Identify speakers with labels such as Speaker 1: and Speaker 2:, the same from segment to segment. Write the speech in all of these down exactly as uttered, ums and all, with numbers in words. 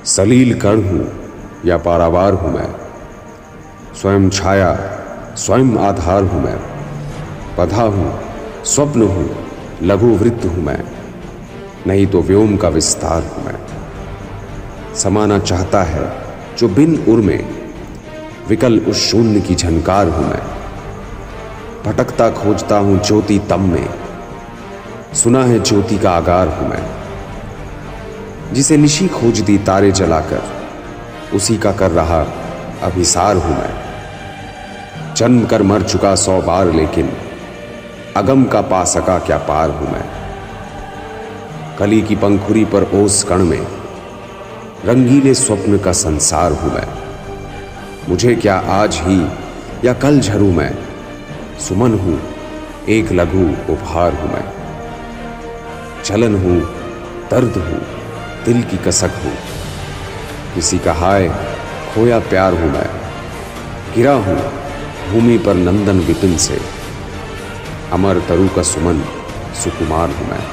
Speaker 1: सलील कण हूँ या पारावार हूँ मैं, स्वयं छाया स्वयं आधार हूँ मैं, पधा हूँ स्वप्न हूँ लघु वृत्त हूँ मैं, नहीं तो व्योम का विस्तार हूँ मैं। समाना चाहता है जो बिन उर में, विकल उस शून्य की झनकार हूँ मैं। भटकता खोजता हूँ ज्योति तम में, सुना है ज्योति का आगार हूँ मैं। जिसे निशी खोज दी तारे जलाकर, उसी का कर रहा अभिसार हूं मैं। जन्म कर मर चुका सौ बार लेकिन अगम का पा सका क्या पार हूं मैं। कली की पंखुरी पर ओस कण में रंगीले स्वप्न का संसार हूं मैं। मुझे क्या आज ही या कल झरूं मैं, सुमन हूं एक लघु उपहार हूं मैं। चलन हूं दर्द हूं दिल की कसक हूं, किसी का हाय खोया प्यार हूं मैं। गिरा हूं भूमि पर नंदन विपिन से, अमर तरु का सुमन सुकुमार हूं मैं।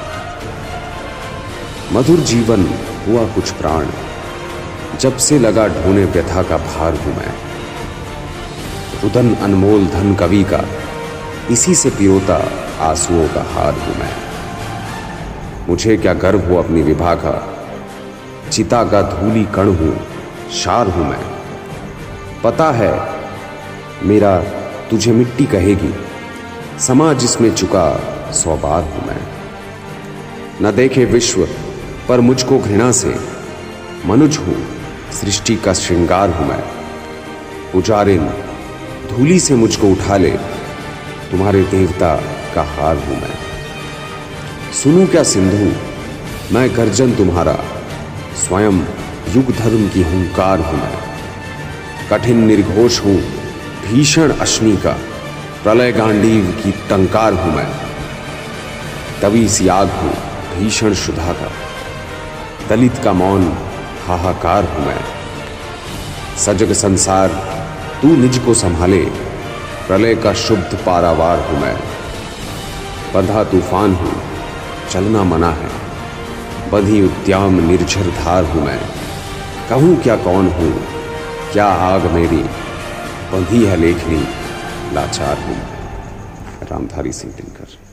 Speaker 1: मधुर जीवन हुआ कुछ प्राण, जब से लगा ढोने व्यथा का भार हूं मैं। रुदन अनमोल धन कवि का, इसी से पिरोता आंसुओं का हार हूं मैं। मुझे क्या गर्व हो अपनी विभा का, चिता का धूली कण हूं शार हूं मैं। पता है मेरा तुझे मिट्टी कहेगी, समा जिसमें चुका सौ बार हूं मैं। न देखे विश्व पर मुझको घृणा से, मनुज हूं सृष्टि का श्रृंगार हूं मैं। पुजारिन धूली से मुझको उठा ले, तुम्हारे देवता का हार हूं मैं। सुनूं क्या सिंधु मैं गर्जन तुम्हारा, स्वयं युग धर्म की हुंकार हूं मैं। कठिन निर्घोष हूं भीषण अश्नि का, प्रलय गांडीव की टंकार हूं मैं। तवी सी आग हूं भीषण शुद्धा का, दलित का मौन हाहाकार हूं मैं। सजग संसार तू निज को संभाले, प्रलय का शुद्ध पारावार हूं मैं। बंधा तूफान हूं चलना मना है, बंधी उद्याम निर्झर धार हूं मैं। कहूं क्या कौन हूं क्या आग मेरी, बंधी है लेखनी लाचार हूं। रामधारी सिंह दिनकर।